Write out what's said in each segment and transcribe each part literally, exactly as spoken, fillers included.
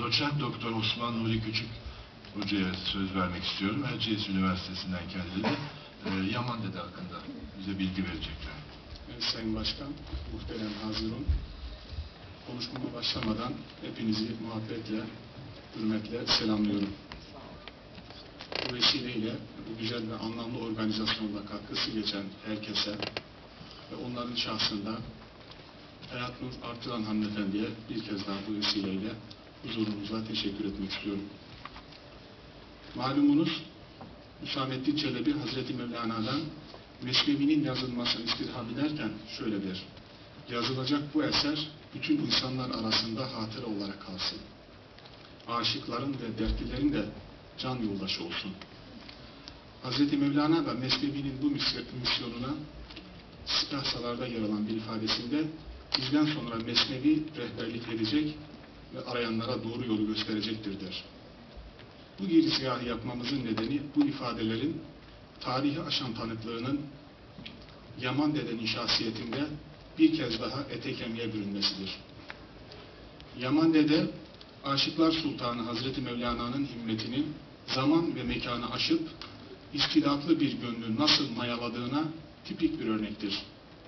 Doçent Doktor Osman Nuri Küçük Hoca'ya söz vermek istiyorum. Erciyes Üniversitesi'nden kendileri e, Yaman Dede hakkında bize bilgi verecekler. Evet, Sayın Başkan, muhterem hazırım. Konuşmama başlamadan hepinizi muhabbetle, hürmetle selamlıyorum. Bu vesileyle bu güzel ve anlamlı organizasyonda katkısı geçen herkese ve onların şahsında Hayat Nur Artıran hanımefendiye bir kez daha bu vesileyle huzurunuza teşekkür etmek istiyorum. Malumunuz Hüsamettin Çelebi Hazreti Mevlana'dan Mesnevi'nin yazılmasını istirham ederken şöyle der: yazılacak bu eser bütün insanlar arasında hatıra olarak kalsın. Aşıkların ve dertlilerin de can yoldaşı olsun. Hazreti Mevlana da Mesnevi'nin bu misyonuna Sipahsalar'da yer alan bir ifadesinde bizden sonra Mesnevi rehberlik edecek ve arayanlara doğru yolu gösterecektir der. Bu girizgahı yapmamızın nedeni bu ifadelerin tarihi aşan tanıklığının Yaman Dede'nin şahsiyetinde bir kez daha ete kemiğe bürünmesidir. Yaman Dede, Aşıklar Sultanı Hazreti Mevlana'nın himmetini zaman ve mekanı aşıp istidatlı bir gönlü nasıl mayaladığına tipik bir örnektir.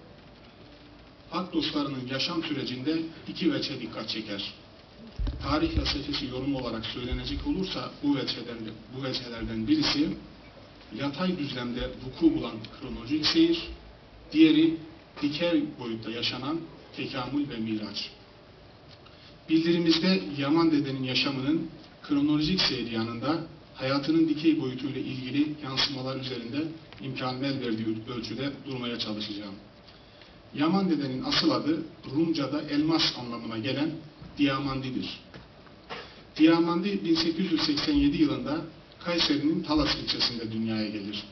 Hak dostlarının yaşam sürecinde iki veçhe dikkat çeker. Tarih felsefesi yorum olarak söylenecek olursa bu veçheden, bu veçhelerden birisi yatay düzlemde vuku bulan kronolojik seyir, diğeri dikey boyutta yaşanan tekamül ve miraç. Bildirimizde Yaman Dede'nin yaşamının kronolojik seyri yanında hayatının dikey boyutuyla ilgili yansımalar üzerinde imkan el verdiği ölçüde durmaya çalışacağım. Yaman Dede'nin asıl adı Rumca'da elmas anlamına gelen Diamandi'dir. Diamandi bin sekiz yüz seksen yedi yılında Kayseri'nin Talas ilçesinde dünyaya gelir.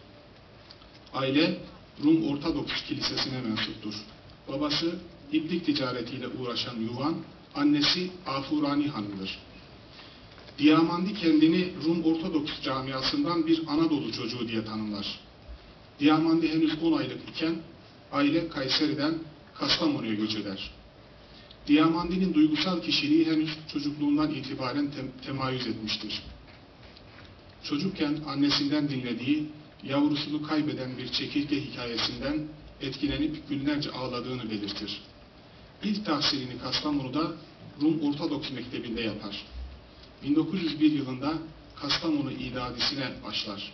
Aile Rum Ortodoks Kilisesi'ne mensuptur. Babası iplik ticaretiyle uğraşan Yuvan, annesi Afurani Hanım'dır. Diamandi kendini Rum Ortodoks camiasından bir Anadolu çocuğu diye tanımlar. Diamandi henüz on aylık iken aile Kayseri'den Kastamonu'ya göç eder. Diamandi'nin duygusal kişiliği henüz çocukluğundan itibaren tem temayüz etmiştir. Çocukken annesinden dinlediği, yavrusunu kaybeden bir çekirge hikayesinden etkilenip günlerce ağladığını belirtir. İlk tahsilini Kastamonu'da Rum Ortodoks Mektebi'nde yapar. bin dokuz yüz bir yılında Kastamonu İdadisi'ne başlar.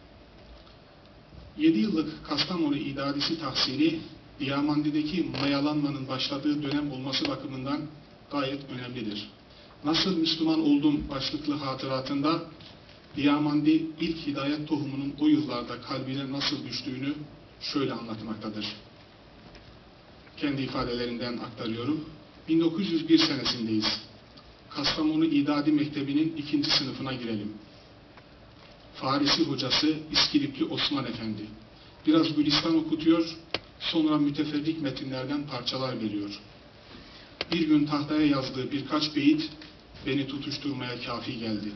yedi yıllık Kastamonu İdadisi tahsili, Diamandi'deki mayalanmanın başladığı dönem olması bakımından gayet önemlidir. Nasıl Müslüman oldum başlıklı hatıratında Diamandi ilk hidayet tohumunun o yıllarda kalbine nasıl düştüğünü şöyle anlatmaktadır. Kendi ifadelerinden aktarıyorum. bin dokuz yüz bir senesindeyiz. Kastamonu İdadi Mektebi'nin ikinci sınıfına girelim. Farisi hocası İskilipli Osman Efendi. Biraz Gülistan okutuyor, sonra müteferrik metinlerden parçalar veriyor. Bir gün tahtaya yazdığı birkaç beyit beni tutuşturmaya kafi geldi.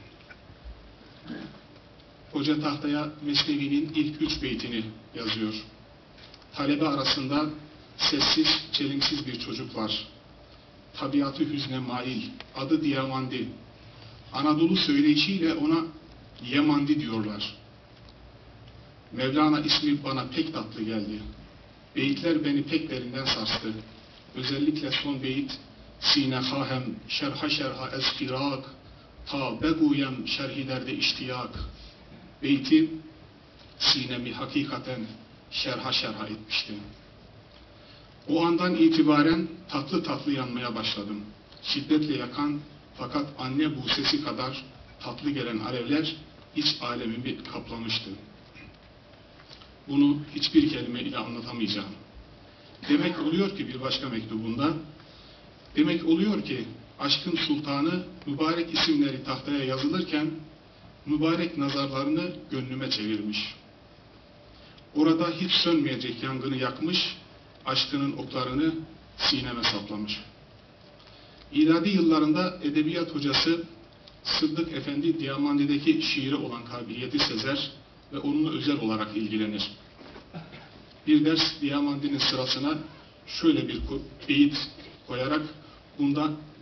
Hoca tahtaya Mesnevi'nin ilk üç beytini yazıyor. Talebe arasında sessiz, çelimsiz bir çocuk var. Tabiatı hüzne mail, adı Diamandi. Anadolu söyleyişiyle ona Yamandi diyorlar. Mevlana ismi bana pek tatlı geldi. Beyitler beni pek derinden sarstı. Özellikle son beyit Sine hahem şerha şerha eskirak ta beguyem şerhilerde iştiyak. Beyti sinemi hakikaten şerha şerha etmişti. O andan itibaren tatlı tatlı yanmaya başladım. Şiddetle yakan fakat anne buğsesi kadar tatlı gelen alevler iç alemimi kaplamıştı. Bunu hiçbir kelime ile anlatamayacağım. Demek oluyor ki bir başka mektubunda, demek oluyor ki aşkın sultanı mübarek isimleri tahtaya yazılırken mübarek nazarlarını gönlüme çevirmiş. Orada hiç sönmeyecek yangını yakmış, aşkının oklarını sineme saplamış. İdadi yıllarında edebiyat hocası Sıddık Efendi Diamandi'deki şiire olan kabiliyeti sezer ve onunla özel olarak ilgilenir. Bir ders Diamandi'nin sırasına şöyle bir beyit koyarak bunda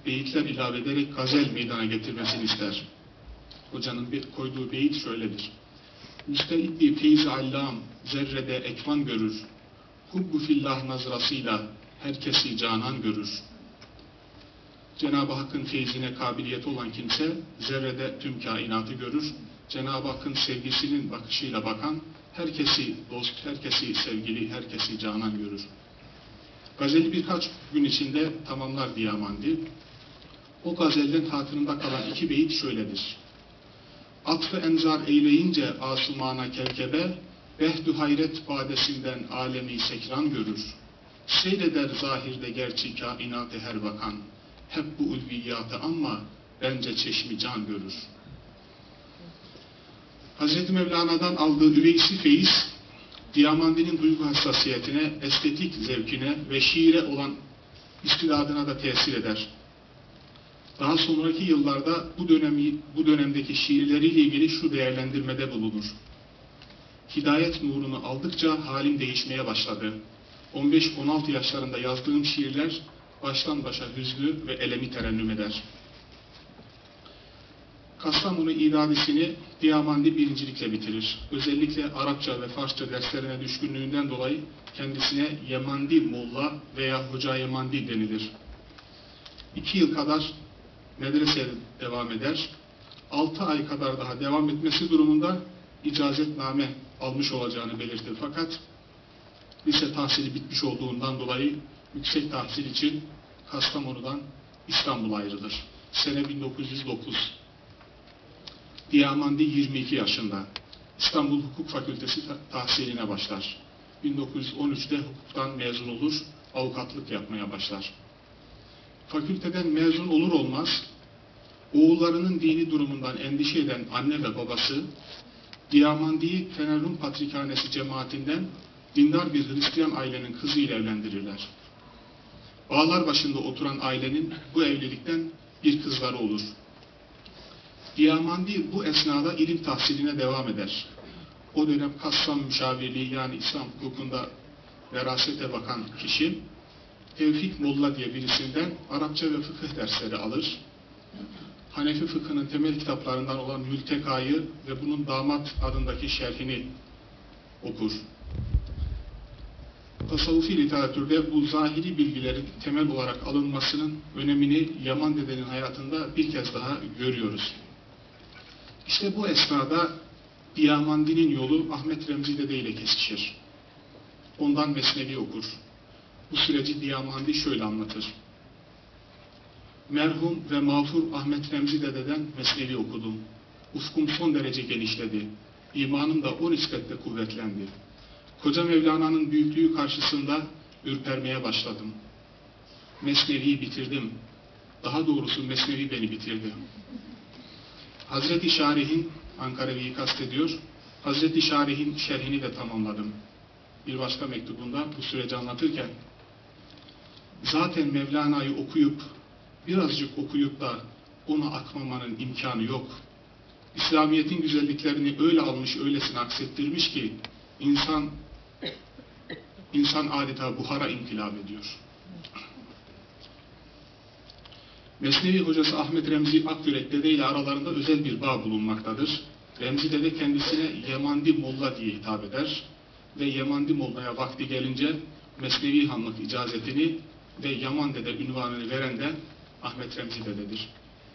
beyitler ilave ederek gazel meydana getirmesini ister. Hocanın bir koyduğu beyit şöyledir. Müsteiddi feyz-i allam zerrede ekvan görür. Hubbu fillah nazrasıyla herkesi canan görür. Cenab-ı Hakk'ın feyzine kabiliyeti olan kimse zerrede tüm kainatı görür. Cenab-ı Hakk'ın sevgisinin bakışıyla bakan herkesi dost, herkesi sevgili, herkesi canan görür. Gazeli birkaç gün içinde tamamlar Diyamandi. O gazelden hatırında kalan iki beyit şöyledir. Atfı enzar eyleyince asumana kerkebe, behdü hayret badesinden alemi sekran görür. Seyreder zahirde gerçi kainatı her bakan, hep bu ulviyatı ama bence çeşmi can görür. Hazreti Mevlana'dan aldığı üveysi feyiz, Diyamandinin duygu hassasiyetine, estetik zevkine ve şiire olan istidadına da tesir eder. Daha sonraki yıllarda bu dönemi, bu dönemdeki şiirleriyle ilgili şu değerlendirmede bulunur. Hidayet nurunu aldıkça halim değişmeye başladı. on beş on altı yaşlarında yazdığım şiirler baştan başa hüznü ve elemi terennüm eder. Kastamonu idadesini Diyamandi birincilikle bitirir. Özellikle Arapça ve Farsça derslerine düşkünlüğünden dolayı kendisine Yemandi Molla veya Hoca Yemandi denilir. İki yıl kadar medreseye devam eder. Altı ay kadar daha devam etmesi durumunda icazetname almış olacağını belirtir. Fakat lise tahsili bitmiş olduğundan dolayı yüksek tahsil için Kastamonu'dan İstanbul'a ayrılır. Sene bin dokuz yüz dokuz. Diyamandi yirmi iki yaşında. İstanbul Hukuk Fakültesi tahsiline başlar. bin dokuz yüz on üçte hukuktan mezun olur, avukatlık yapmaya başlar. Fakülteden mezun olur olmaz, oğullarının dini durumundan endişe eden anne ve babası, Diyamandi'yi Fenerrum Patrikhanesi cemaatinden dindar bir Hristiyan ailenin kızıyla evlendirirler. Bağlar başında oturan ailenin bu evlilikten bir kızları olur. Diyamandi bu esnada ilim tahsiline devam eder. O dönem Kassam müşavirliği yani İslam hukukunda verasete bakan kişi Tevfik Molla diye birisinden Arapça ve fıkıh dersleri alır. Hanefi fıkhının temel kitaplarından olan Mülteka'yı ve bunun Damat adındaki şerhini okur. Tasavvufi literatürde bu zahiri bilgilerin temel olarak alınmasının önemini Yaman dedenin hayatında bir kez daha görüyoruz. İşte bu esnada Diyamandi'nin yolu Ahmet Remzi Dede ile kesişir. Ondan Mesnevi okur. Bu süreci Diyamandi şöyle anlatır. Merhum ve mağfur Ahmet Remzi Dede'den Mesnevi okudum. Ufkum son derece genişledi. İmanım da o nispetle kuvvetlendi. Koca Mevlana'nın büyüklüğü karşısında ürpermeye başladım. Mesnevi'yi bitirdim. Daha doğrusu Mesnevi beni bitirdi. Hazreti Şarih'in, Ankaravi'yi kastediyor, Hazreti Şarih'in şerhini de tamamladım. Bir başka mektubunda bu süreci anlatırken, zaten Mevlana'yı okuyup, birazcık okuyup da ona akmamanın imkanı yok. İslamiyet'in güzelliklerini öyle almış, öylesine aksettirmiş ki, insan, insan adeta buhara inkılap ediyor. Mesnevi hocası Ahmet Remzi Akyürek Dede ile aralarında özel bir bağ bulunmaktadır. Remzi Dede kendisine Yemandi Molla diye hitap eder ve Yemandi Molla'ya vakti gelince Mesnevi Hanlık icazetini ve Yaman Dede ünvanını veren de Ahmet Remzi Dede'dir.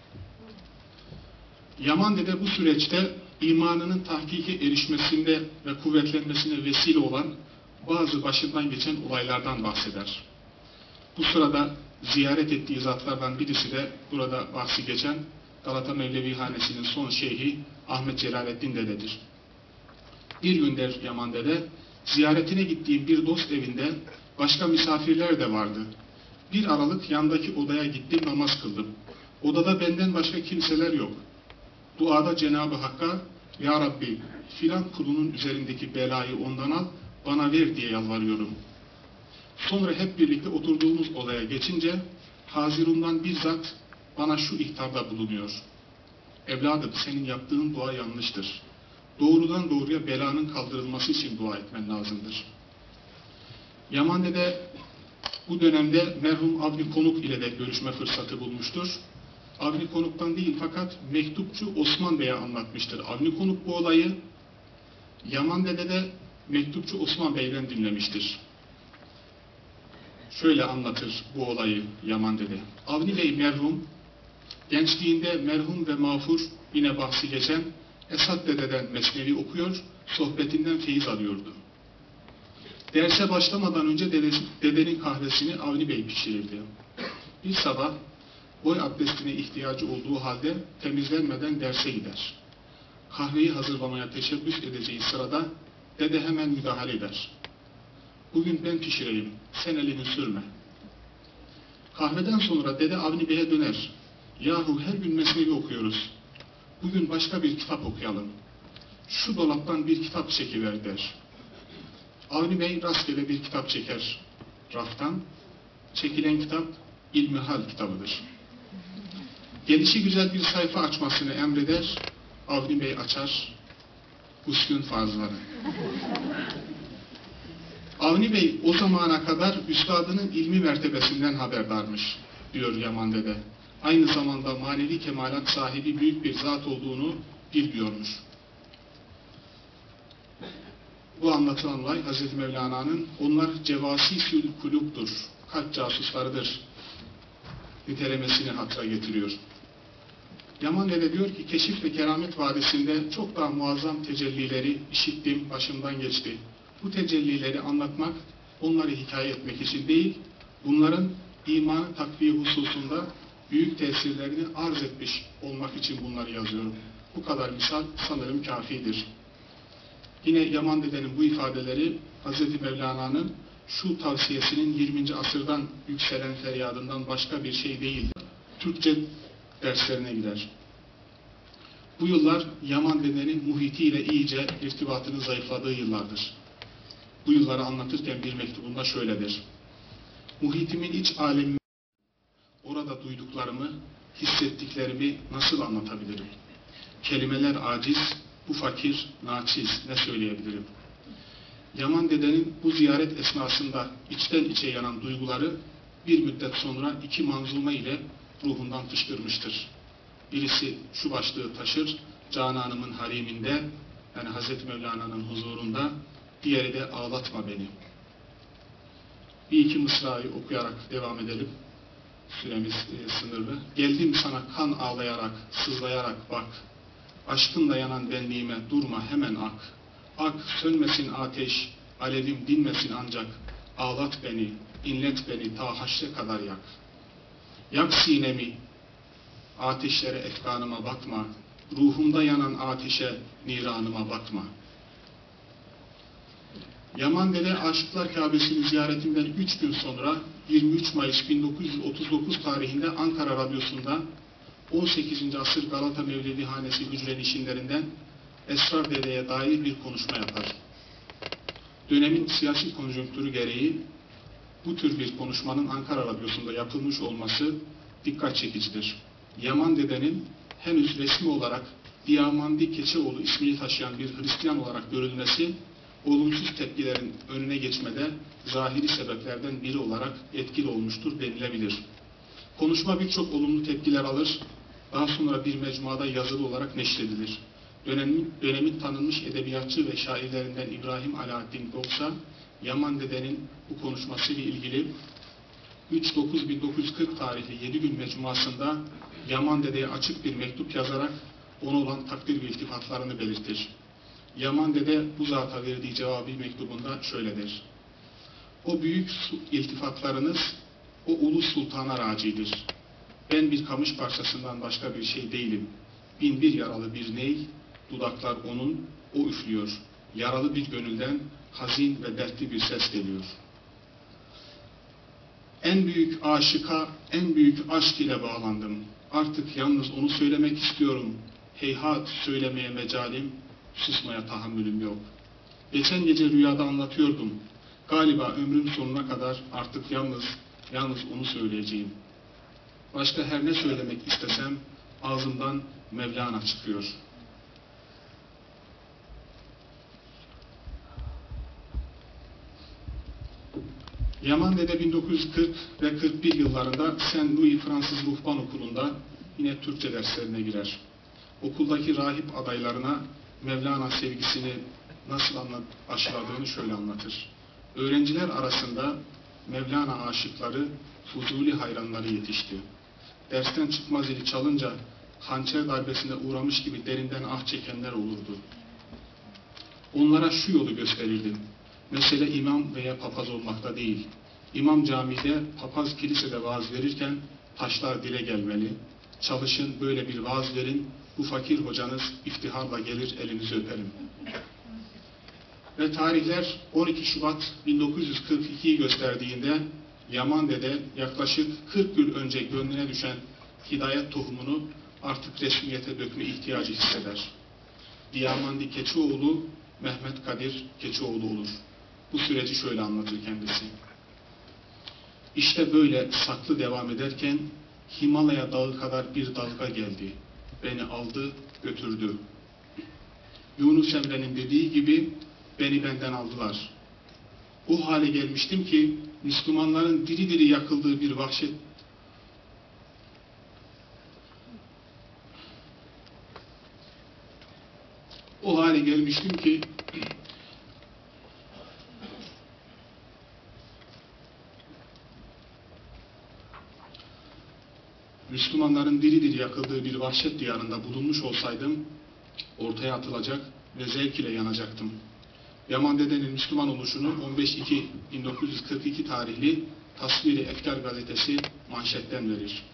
Yaman Dede bu süreçte imanının tahkike erişmesinde ve kuvvetlenmesine vesile olan bazı başından geçen olaylardan bahseder. Bu sırada ziyaret ettiği zatlardan birisi de burada bahsi geçen Galata Mevlevi Hanesi'nin son şeyhi Ahmet Celaleddin Dede'dir. Bir gün der Yaman Dede, ziyaretine gittiğim bir dost evinde başka misafirler de vardı. Bir aralık yandaki odaya gittim, namaz kıldım. Odada benden başka kimseler yok. Duada Cenab-ı Hakk'a, Ya Rabbi filan kulunun üzerindeki belayı ondan al, bana ver diye yalvarıyorum. Sonra hep birlikte oturduğumuz odaya geçince Hazirun'dan bizzat bana şu ihtarda bulunuyor. Evladım, senin yaptığın dua yanlıştır. Doğrudan doğruya belanın kaldırılması için dua etmen lazımdır. Yaman Dede bu Bu dönemde merhum Avni Konuk ile de görüşme fırsatı bulmuştur. Avni Konuk'tan değil fakat mektupçu Osman Bey'e anlatmıştır. Avni Konuk bu olayı Yaman Dede de mektupçu Osman Bey'den dinlemiştir. Şöyle anlatır bu olayı Yaman Dede. Avni Bey merhum, gençliğinde merhum ve mağfur, yine bahsi geçen Esad Dede'den Mesnevi okuyor, sohbetinden feyiz alıyordu. Derse başlamadan önce dedesi, dedenin kahvesini Avni Bey pişirirdi. Bir sabah boy abdestine ihtiyacı olduğu halde temizlenmeden derse gider. Kahveyi hazırlamaya teşebbüs edeceği sırada dede hemen müdahale eder. Bugün ben pişireyim, sen elini sürme. Kahveden sonra dede Avni Bey'e döner. Yahu her gün Mesnevi okuyoruz. Bugün başka bir kitap okuyalım. Şu dolaptan bir kitap çekiver der. Avni Bey rastgele bir kitap çeker raftan. Çekilen kitap İlmihal kitabıdır. Gelişi güzel bir sayfa açmasını emreder. Avni Bey açar. Uskun farzları. Avni Bey o zamana kadar üstadının ilmi mertebesinden haberdarmış, diyor Yaman Dede. Aynı zamanda manevi kemalat sahibi büyük bir zat olduğunu bilmiyormuş. Bu anlatılan olay Hazreti Mevlana'nın onlar cevasisül kuluptur, kalp casuslarıdır nitelemesini hatıra getiriyor. Yaman Dede diyor ki Keşif ve Keramet Vadisi'nde çok daha muazzam tecellileri işittim, başımdan geçti. Bu tecellileri anlatmak, onları hikaye etmek için değil, bunların imanı takviye hususunda büyük tesirlerini arz etmiş olmak için bunları yazıyorum. Bu kadar misal sanırım kafidir. Yine Yaman Dede'nin bu ifadeleri Hazreti Mevlana'nın şu tavsiyesinin yirminci asırdan yükselen feryadından başka bir şey değildir. Türkçe derslerine gider. Bu yıllar Yaman Dede'nin muhitiyle iyice irtibatının zayıfladığı yıllardır. Bu yılları anlatırken bir mektubunda şöyledir. Muhitimin iç alemini, orada duyduklarımı, hissettiklerimi nasıl anlatabilirim? Kelimeler aciz, bu fakir, naçiz, ne söyleyebilirim? Yaman Dede'nin bu ziyaret esnasında içten içe yanan duyguları bir müddet sonra iki manzume ile ruhundan fışkırmıştır. Birisi şu başlığı taşır, Cananımın hariminde, yani Hazreti Mevlana'nın huzurunda, diğeri de ağlatma beni. Bir iki mısrayı okuyarak devam edelim. Süremiz e, sınırlı. Geldim sana kan ağlayarak, sızlayarak bak. Aşkınla yanan benliğime durma hemen ak. Ak sönmesin ateş, alevim dinmesin ancak. Ağlat beni, inlet beni ta haşre kadar yak. Yak sinemi, ateşlere efkanıma bakma. Ruhumda yanan ateşe, niranıma bakma. Yaman Dede Aşıklar Kâbesi'nin ziyaretinden üç gün sonra yirmi üç Mayıs bin dokuz yüz otuz dokuz tarihinde Ankara Radyosu'nda on sekizinci asır Galata Mevlevihanesi hücrenişinlerinden Esrar Dede'ye dair bir konuşma yapar. Dönemin siyasi konjonktürü gereği bu tür bir konuşmanın Ankara Radyosu'nda yapılmış olması dikkat çekicidir. Yaman Dede'nin henüz resmi olarak Diyamandi Keçeoğlu ismini taşıyan bir Hristiyan olarak görülmesi, olumsuz tepkilerin önüne geçmede zahiri sebeplerden biri olarak etkili olmuştur denilebilir. Konuşma birçok olumlu tepkiler alır, daha sonra bir mecmuada yazılı olarak neşredilir. Dönemin, dönemin tanınmış edebiyatçı ve şairlerinden İbrahim Alaaddin Goksa, Yaman Dede'nin bu konuşmasıyla ilgili üç dokuz bin dokuz yüz kırk tarihli yedi gün mecmuasında Yaman Dede'ye açık bir mektup yazarak ona olan takdir ve iltifatlarını belirtir. Yaman Dede bu zata verdiği cevabı mektubunda şöyledir. O büyük iltifatlarınız o ulu sultana racidir. Ben bir kamış parçasından başka bir şey değilim. Bin bir yaralı bir ney, dudaklar onun, o üflüyor. Yaralı bir gönülden hazin ve dertli bir ses geliyor. En büyük aşıka, en büyük aşk ile bağlandım. Artık yalnız onu söylemek istiyorum. Heyhat söylemeye mecalim, susmaya tahammülüm yok. Geçen gece rüyada anlatıyordum. Galiba ömrüm sonuna kadar artık yalnız, yalnız onu söyleyeceğim. Başka her ne söylemek istesem ağzımdan Mevlana çıkıyor. Yaman Dede bin dokuz yüz kırk ve kırk bir yıllarında Saint Louis Fransız Ruhban Okulu'nda yine Türkçe derslerine girer. Okuldaki rahip adaylarına Mevlana sevgisini nasıl anlat, aşıladığını şöyle anlatır. Öğrenciler arasında Mevlana aşıkları, Fuzuli hayranları yetişti. Dersten çıkma zili çalınca hançer darbesine uğramış gibi derinden ah çekenler olurdu. Onlara şu yolu gösterirdim. Mesele imam veya papaz olmakta değil. İmam camide, papaz kilisede vaaz verirken taşlar dile gelmeli. Çalışın, böyle bir vaaz verin, bu fakir hocanız iftiharla gelir, elinizi öperim. Ve tarihler on iki Şubat bin dokuz yüz kırk iki'yi gösterdiğinde Yaman Dede yaklaşık kırk yıl önce gönlüne düşen hidayet tohumunu artık resmiyete dökme ihtiyacı hisseder. Diyarmandi Keçioğlu, Mehmet Kadir Keçioğlu olur. Bu süreci şöyle anlatır kendisi. İşte böyle saklı devam ederken Himalaya dağı kadar bir dalga geldi. Beni aldı, götürdü. Yunus Emre'nin dediği gibi beni benden aldılar. O hale gelmiştim ki Müslümanların diri diri yakıldığı bir vahşet o hale gelmiştim ki Müslümanların diri diri yakıldığı bir vahşet diyarında bulunmuş olsaydım ortaya atılacak ve zevk ile yanacaktım. Yaman Dede'nin Müslüman oluşunu on beş Ekim bin dokuz yüz kırk iki tarihli Tasvir-i Efkar gazetesi manşetten verir.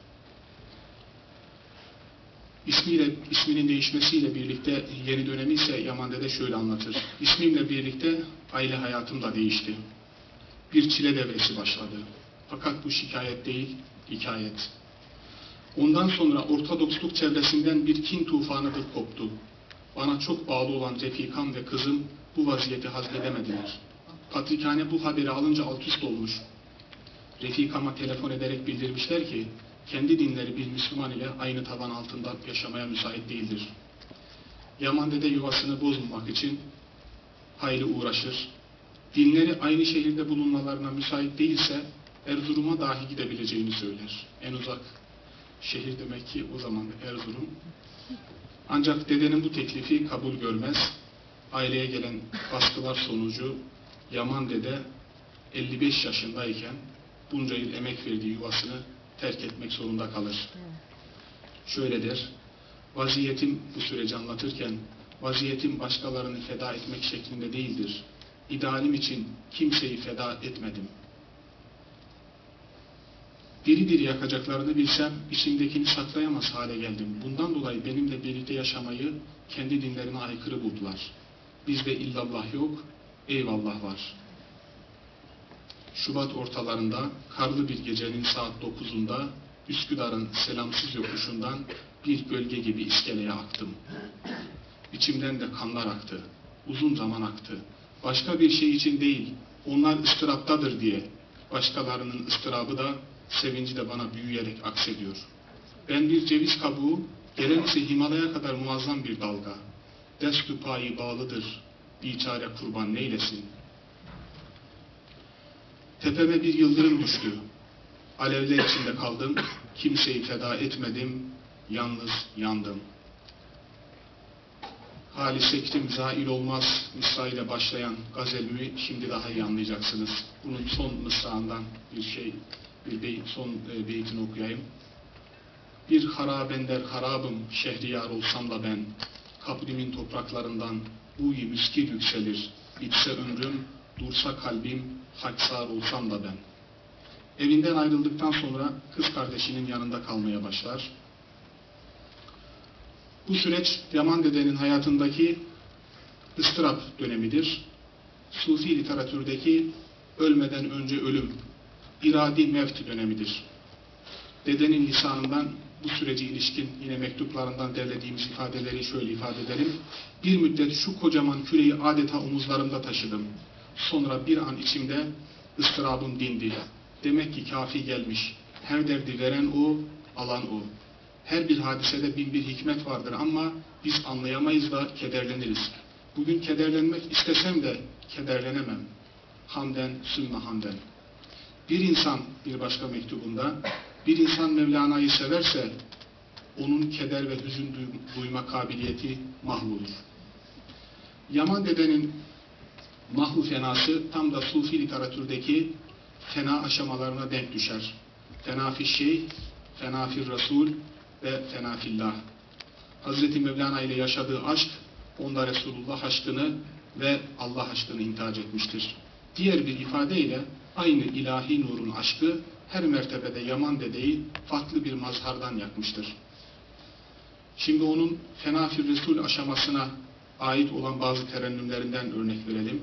İsmiyle, isminin değişmesiyle birlikte yeni dönemi ise Yaman Dede şöyle anlatır. İsmimle birlikte aile hayatım da değişti. Bir çile devresi başladı. Fakat bu şikayet değil, hikayet. Ondan sonra Ortodoksluk çevresinden bir kin tufanı koptu. Bana çok bağlı olan refikam ve kızım bu vaziyeti hazmedemediler. Patrikhane bu haberi alınca alt üst olmuş. Refikama telefon ederek bildirmişler ki, kendi dinleri bir Müslüman ile aynı taban altında yaşamaya müsait değildir. Yaman Dede yuvasını bozmamak için hayli uğraşır. Dinleri aynı şehirde bulunmalarına müsait değilse Erzurum'a dahi gidebileceğini söyler. En uzak şehir demek ki o zaman Erzurum. Ancak dedenin bu teklifi kabul görmez. Aileye gelen baskılar sonucu Yaman Dede elli beş yaşındayken bunca yıl emek verdiği yuvasını terk etmek zorunda kalır. Şöyle der, vaziyetim bu süreci anlatırken, vaziyetim başkalarını feda etmek şeklinde değildir. İdealim için kimseyi feda etmedim. Diri diri yakacaklarını bilsem, içimdekini saklayamaz hale geldim. Bundan dolayı benimle birlikte yaşamayı kendi dinlerine aykırı buldular. Bizde illallah yok, eyvallah var. Şubat ortalarında, karlı bir gecenin saat dokuzunda, Üsküdar'ın selamsız yokuşundan bir gölge gibi iskeleye aktım. İçimden de kanlar aktı, uzun zaman aktı. Başka bir şey için değil, onlar ıstıraptadır diye. Başkalarının ıstırabı da, sevinci de bana büyüyerek aksediyor. Ben bir ceviz kabuğu, gelen ise Himalaya kadar muazzam bir dalga. Destü payı bağlıdır, biçare kurban neylesin? Tepeme bir yıldırım düştü. Alevler içinde kaldım, kimseyi feda etmedim, yalnız yandım. Hali sektim zail olmaz mısrayla başlayan gazelimi şimdi daha iyi anlayacaksınız. Bunun son mısrağından bir şey, bir beyt, son e, beytini okuyayım. Bir harabender harabım, şehriyar olsam da ben, kabrimin topraklarından buyi müskir yükselir, bitse ömrüm, dursa kalbim, haksar olsam da ben. Evinden ayrıldıktan sonra kız kardeşinin yanında kalmaya başlar. Bu süreç Yaman Dede'nin hayatındaki ıstırap dönemidir. Sufi literatürdeki ölmeden önce ölüm, iradi mevt dönemidir. Dedenin lisanından bu süreci ilişkin yine mektuplarından derlediğimiz ifadeleri şöyle ifade edelim. Bir müddet şu kocaman küreyi adeta omuzlarımda taşıdım. Sonra bir an içimde ıstırabım dindi. Demek ki kafi gelmiş. Her derdi veren o, alan o. Her bir hadisede bin bir hikmet vardır ama biz anlayamayız da kederleniriz. Bugün kederlenmek istesem de kederlenemem. Hamden sümme hamden. Bir insan, bir başka mektubunda, bir insan Mevlana'yı severse onun keder ve hüzün duyma kabiliyeti mahvolur. Yaman dedenin mahvu fenası tam da Sufi literatürdeki fena aşamalarına denk düşer. Fena fi şeyh, fena fi Resul ve fena fillah. Hazreti Mevlana ile yaşadığı aşk, onda Resulullah aşkını ve Allah aşkını intihac etmiştir. Diğer bir ifadeyle aynı ilahi nurun aşkı her mertebede Yaman dedeyi farklı bir mazhardan yakmıştır. Şimdi onun fena fi Resul aşamasına ait olan bazı terennümlerinden örnek verelim.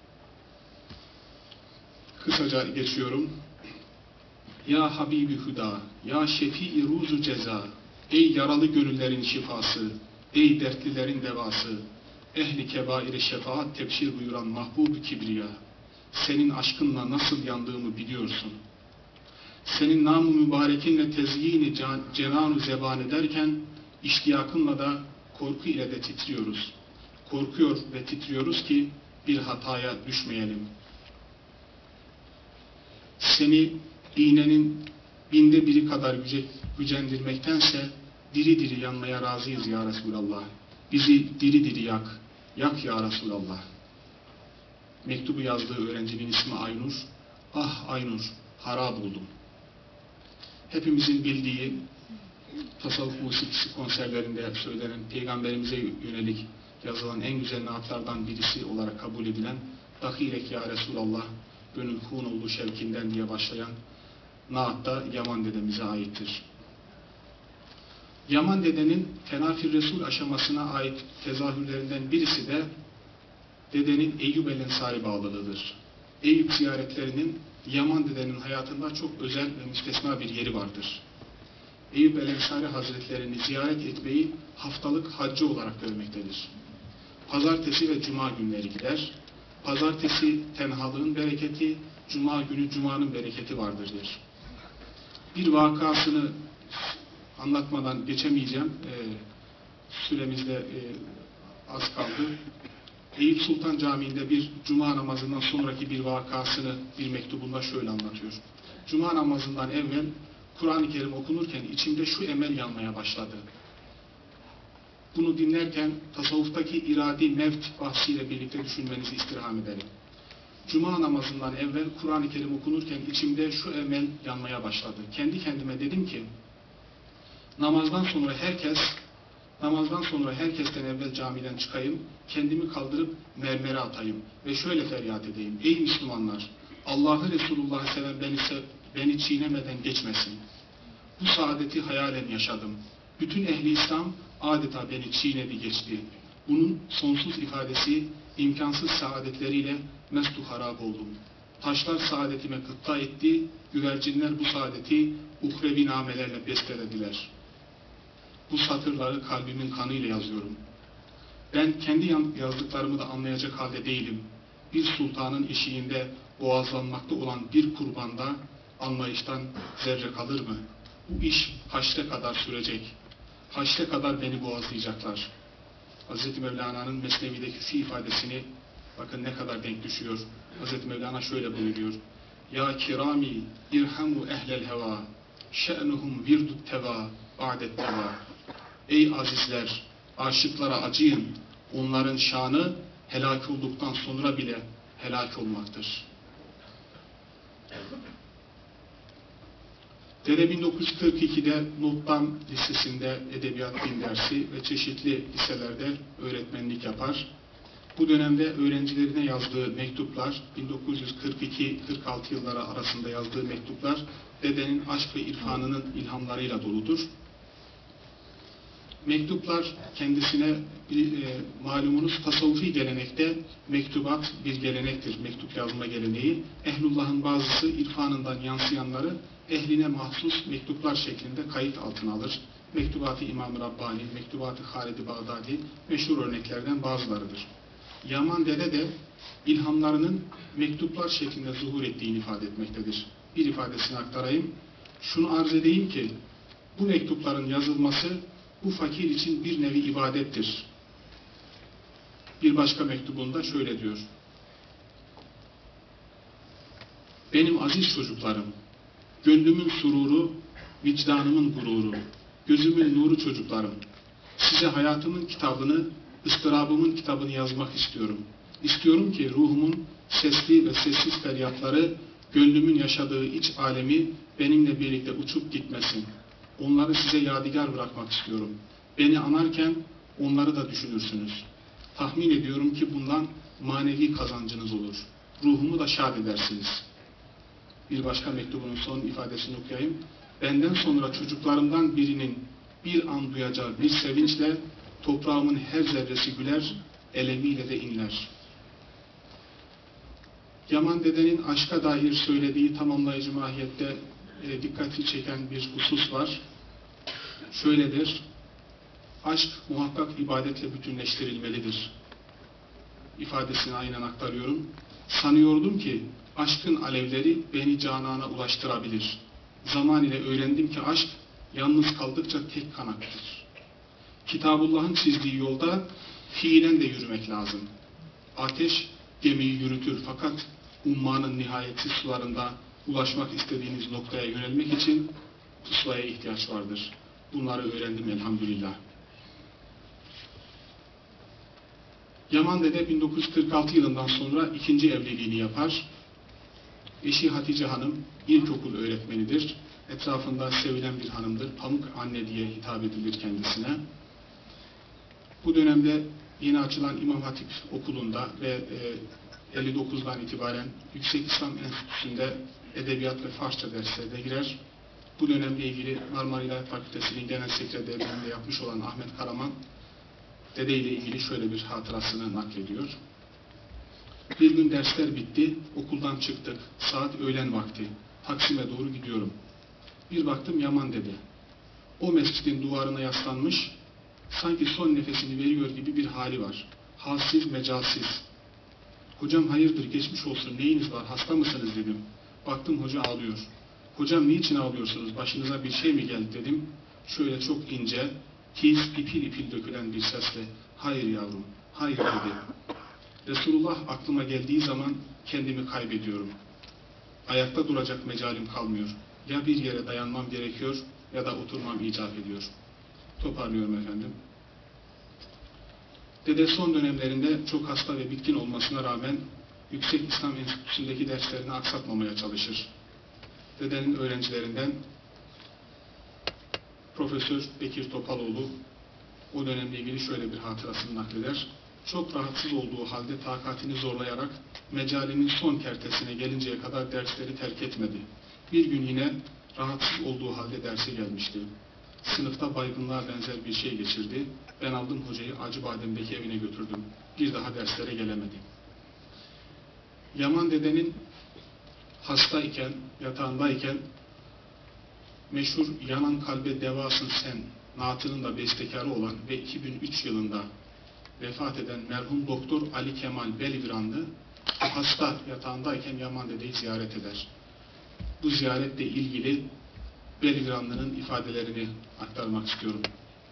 Kısaca geçiyorum. Ya Habibi Huda, ya Şefii Ruzu Ceza, ey yaralı gönüllerin şifası, ey dertlilerin devası, ehli kebairi şefaat tebşir buyuran mahbub-u kibriya, senin aşkınla nasıl yandığımı biliyorsun. Senin nam-ı mübarekinle tezyini can, cenan-ı zeban ederken, iştiyakınla da korku ile de titriyoruz. Korkuyor ve titriyoruz ki bir hataya düşmeyelim. Seni iğnenin binde biri kadar güce, gücendirmektense diri diri yanmaya razıyız ya Resulallah. Bizi diri diri yak, yak ya Resulallah. Mektubu yazdığı öğrencinin ismi Aynur. Ah Aynur, harap oldum. Hepimizin bildiği tasavvuf musikisi konserlerinde hep söylenen, Peygamberimize yönelik yazılan en güzel naatlardan birisi olarak kabul edilen Dakirek ya Resulallah, gönül kun oldu şevkinden diye başlayan naat da Yaman dedemize aittir. Yaman dedenin Fena-fi Resul aşamasına ait tezahürlerinden birisi de dedenin Eyyub el-Ensari bağlılığıdır. Eyüp ziyaretlerinin Yaman dedenin hayatında çok özel ve müstesna bir yeri vardır. Eyüp el-Ensari Hazretlerini ziyaret etmeyi haftalık haccı olarak görmektedir. Pazartesi ve cuma günleri gider. Pazartesi tenhalığın bereketi, cuma günü cumanın bereketi vardır der. Bir vakasını anlatmadan geçemeyeceğim. E, süremizde e, az kaldı. Eyüp Sultan Camii'nde bir cuma namazından sonraki bir vakasını bir mektubunda şöyle anlatıyor. Cuma namazından evvel Kur'an-ı Kerim okunurken içimde şu emel yanmaya başladı. Bunu dinlerken tasavvuftaki iradi mevt bahsiyle birlikte düşünmenizi istirham ederim. Cuma namazından evvel Kur'an-ı Kerim okunurken içimde şu emel yanmaya başladı. Kendi kendime dedim ki, namazdan sonra herkes, namazdan sonra herkesten evvel camiden çıkayım, kendimi kaldırıp mermere atayım ve şöyle feryat edeyim. Ey Müslümanlar, Allah'ı Resulullah'ı seven beni, sev, beni çiğnemeden geçmesin. Bu saadeti hayalen yaşadım. Bütün ehli İslam adeta beni çiğnedi geçti. Bunun sonsuz ifadesi imkansız saadetleriyle mestu harap oldum. Taşlar saadetime gıpta etti, güvercinler bu saadeti uhrevi namelerle bestelediler. Bu satırları kalbimin kanıyla yazıyorum. Ben kendi yazdıklarımı da anlayacak halde değilim. Bir sultanın eşiğinde boğazlanmakta olan bir kurbanda anlayıştan zerre kalır mı? Bu iş haşre kadar sürecek. Haşre kadar beni boğazlayacaklar. Hazreti Mevlana'nın Mesnevi'deki fi ifadesini bakın ne kadar denk düşüyor. Hazreti Mevlana şöyle buyuruyor. Ya kirami irhamu ehlel heva şe'nuhum virdut teva ba'det teva. Ey azizler, aşıklara acıyın. Onların şanı helak olduktan sonra bile helak olmaktır. Dede bin dokuz yüz kırk iki'de Nottan Lisesi'nde edebiyat din dersi ve çeşitli liselerde öğretmenlik yapar. Bu dönemde öğrencilerine yazdığı mektuplar, bin dokuz yüz kırk iki kırk altı yılları arasında yazdığı mektuplar, dedenin aşk ve irfanının ilhamlarıyla doludur. Mektuplar kendisine e, malumunuz tasavvufi gelenekte mektubat bir gelenektir. Mektup yazma geleneği. Ehlullah'ın bazısı irfanından yansıyanları ehline mahsus mektuplar şeklinde kayıt altına alır. Mektubat-ı İmam-ı Rabbani, Mektubat-ı Halid-i Bağdadi meşhur örneklerden bazılarıdır. Yaman dede de ilhamlarının mektuplar şeklinde zuhur ettiğini ifade etmektedir. Bir ifadesini aktarayım. Şunu arz edeyim ki bu mektupların yazılması bu fakir için bir nevi ibadettir. Bir başka mektubunda şöyle diyor. Benim aziz çocuklarım, gönlümün sururu, vicdanımın gururu, gözümün nuru çocuklarım. Size hayatımın kitabını, ıstırabımın kitabını yazmak istiyorum. İstiyorum ki ruhumun sesli ve sessiz feryatları, gönlümün yaşadığı iç alemi benimle birlikte uçup gitmesin. Onları size yadigar bırakmak istiyorum. Beni anarken onları da düşünürsünüz. Tahmin ediyorum ki bundan manevi kazancınız olur. Ruhumu da şad edersiniz. Bir başka mektubunun son ifadesini okuyayım. Benden sonra çocuklarımdan birinin bir an duyacağı bir sevinçle toprağımın her zerresi güler, elemiyle de inler. Yaman dedenin aşka dair söylediği tamamlayıcı mahiyette e, dikkati çeken bir husus var. Şöyledir: aşk muhakkak ibadetle bütünleştirilmelidir ifadesini aynen aktarıyorum. Sanıyordum ki aşkın alevleri beni canana ulaştırabilir. Zaman ile öğrendim ki aşk yalnız kaldıkça tek kanattır. Kitabullah'ın çizdiği yolda fiilen de yürümek lazım. Ateş gemiyi yürütür fakat ummanın nihayetsiz sularında ulaşmak istediğiniz noktaya yönelmek için pusulaya ihtiyaç vardır. Bunları öğrendim elhamdülillah. Yaman dede bin dokuz yüz kırk altı yılından sonra ikinci evliliğini yapar. Eşi Hatice Hanım ilkokul öğretmenidir. Etrafında sevilen bir hanımdır. Pamuk anne diye hitap edilir kendisine. Bu dönemde yeni açılan İmam Hatip Okulu'nda ve elli dokuzdan itibaren Yüksek İslam Enstitüsü'nde edebiyat ve Farsça derslerine girer. Bu dönemle ilgili Marmara İlahiyat Fakültesi'nin genel sekreterliğinde yapmış olan Ahmet Karaman, dede ile ilgili şöyle bir hatırasını naklediyor. Bir gün dersler bitti, okuldan çıktık, saat öğlen vakti, Taksim'e doğru gidiyorum. Bir baktım Yaman dede. O mescidin duvarına yaslanmış, sanki son nefesini veriyor gibi bir hali var. Halsiz, mecalsiz. Hocam hayırdır, geçmiş olsun, neyiniz var, hasta mısınız dedim. Baktım hoca ağlıyor. Hocam niçin ağlıyorsunuz, başınıza bir şey mi geldi dedim. Şöyle çok ince, tiz, ipil ipil dökülen bir sesle, hayır yavrum, hayır dedi. Resulullah aklıma geldiği zaman kendimi kaybediyorum. Ayakta duracak mecalim kalmıyor. Ya bir yere dayanmam gerekiyor ya da oturmam icap ediyor. Toparlıyorum efendim. Dede son dönemlerinde çok hasta ve bitkin olmasına rağmen Yüksek İslam Enstitüsü'ndeki derslerini aksatmamaya çalışır. Dedenin öğrencilerinden Profesör Bekir Topaloğlu o dönemle ilgili şöyle bir hatırasını nakleder. Çok rahatsız olduğu halde takatini zorlayarak mecalinin son kertesine gelinceye kadar dersleri terk etmedi. Bir gün yine rahatsız olduğu halde derse gelmişti. Sınıfta baygınlığa benzer bir şey geçirdi. Ben aldım hocayı Acıbadem'deki evine götürdüm. Bir daha derslere gelemedi. Yaman dedenin hastayken, yatağındayken meşhur Yanan Kalbe Devasın Sen naatının da bestekarı olan ve iki bin üç yılında vefat eden merhum Doktor Ali Kemal Belviranlı hasta yatağındayken Yaman dedeyi ziyaret eder. Bu ziyaretle ilgili Belviranlı'nın ifadelerini aktarmak istiyorum.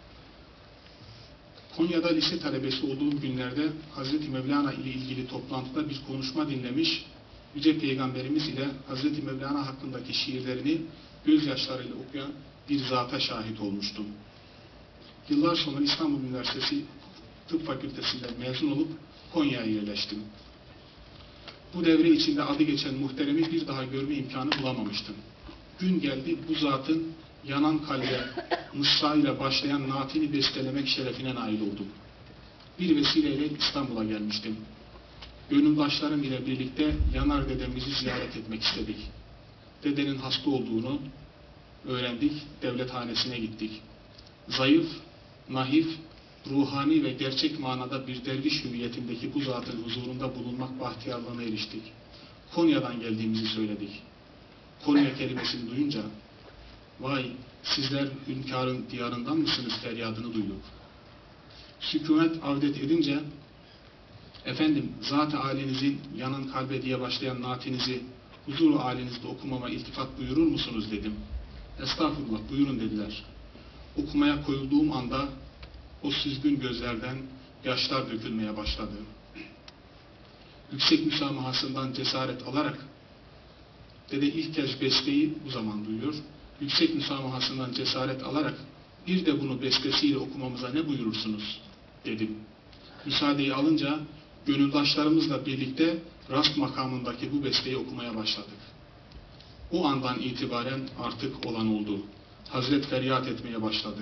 Konya'da lise talebesi olduğum günlerde Hazreti Mevlana ile ilgili toplantıda bir konuşma dinlemiş, Yüce Peygamberimiz ile Hazreti Mevlana hakkındaki şiirlerini gözyaşlarıyla okuyan bir zata şahit olmuştum. Yıllar sonra İstanbul Üniversitesi Tıp Fakültesinden mezun olup Konya'ya yerleştim. Bu devre içinde adı geçen muhteremi bir daha görme imkanı bulamamıştım. Gün geldi bu zatın Yanan Kalbe Mısra ile başlayan naatini bestelemek şerefine nail oldum. Bir vesileyle İstanbul'a gelmiştim. Gönüldaşlarım ile birlikte Yanar dedemizi ziyaret etmek istedik. Dedenin hasta olduğunu öğrendik, devlethanesine gittik. Zayıf, naif, ruhani ve gerçek manada bir derviş hüviyetindeki bu zatın huzurunda bulunmak bahtiyarlığına eriştik. Konya'dan geldiğimizi söyledik. Konya kelimesini duyunca, vay sizler hünkârın diyarından mısınız feryadını duyduk. Sükunet avdet edince, efendim zat-ı âlinizin Yanan Kalbe diye başlayan naatinizi huzur-u âlinizde okumama iltifat buyurur musunuz dedim. Estağfurullah buyurun dediler. Okumaya koyulduğum anda o süzgün gözlerden yaşlar dökülmeye başladı. Yüksek müsamahasından cesaret alarak Dede ilk kez besteyi bu zaman duyuyor. Yüksek müsamahasından cesaret alarak bir de bunu bestesiyle okumamıza ne buyurursunuz dedim. Müsaadeyi alınca gönüldaşlarımızla birlikte rast makamındaki bu besteyi okumaya başladık. O andan itibaren artık olan oldu. Hazret feryat etmeye başladı.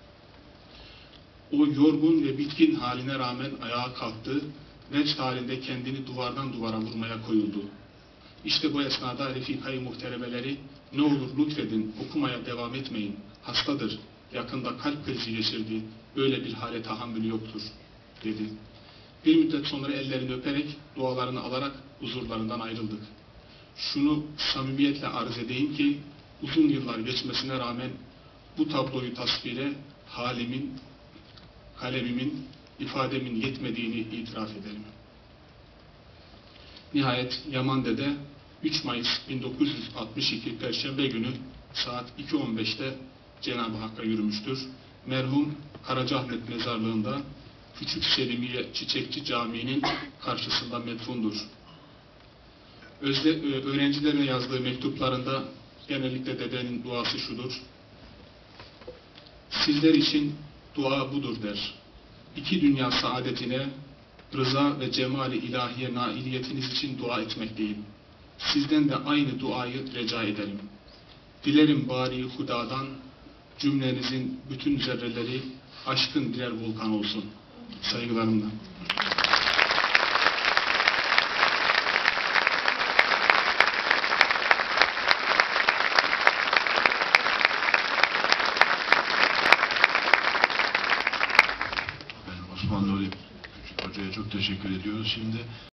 O yorgun ve bitkin haline rağmen ayağa kalktı, vecd halinde kendini duvardan duvara vurmaya koyuldu. İşte bu esnada Refika-i Muhteremeleri, ne olur lütfedin, okumaya devam etmeyin, hastadır, yakında kalp krizi geçirdi, böyle bir hale tahammülü yoktur, dedi. Bir müddet sonra ellerini öperek, dualarını alarak huzurlarından ayrıldık. Şunu samimiyetle arz edeyim ki, uzun yıllar geçmesine rağmen bu tabloyu tasvire halimin, kalemimin, ifademin yetmediğini itiraf ederim. Nihayet Yaman Dede üç Mayıs bin dokuz yüz altmış iki Perşembe günü saat iki on beşte Cenab-ı Hakk'a yürümüştür. Merhum Karacaahmet mezarlığında Küçük Selimiye Çiçekçi Camii'nin karşısında metfundur. Özde, öğrencilerine yazdığı mektuplarında genellikle dedenin duası şudur: sizler için dua budur der. İki dünya saadetine, rıza ve cemali ilahiye nailiyetiniz için dua etmekteyim. Sizden de aynı duayı rica ederim. Dilerim bari Huda'dan cümlenizin bütün zerreleri aşkın birer volkan olsun. Saygılarımla. Osman Nuri Küçük Hoca'ya çok teşekkür ediyoruz. Şimdi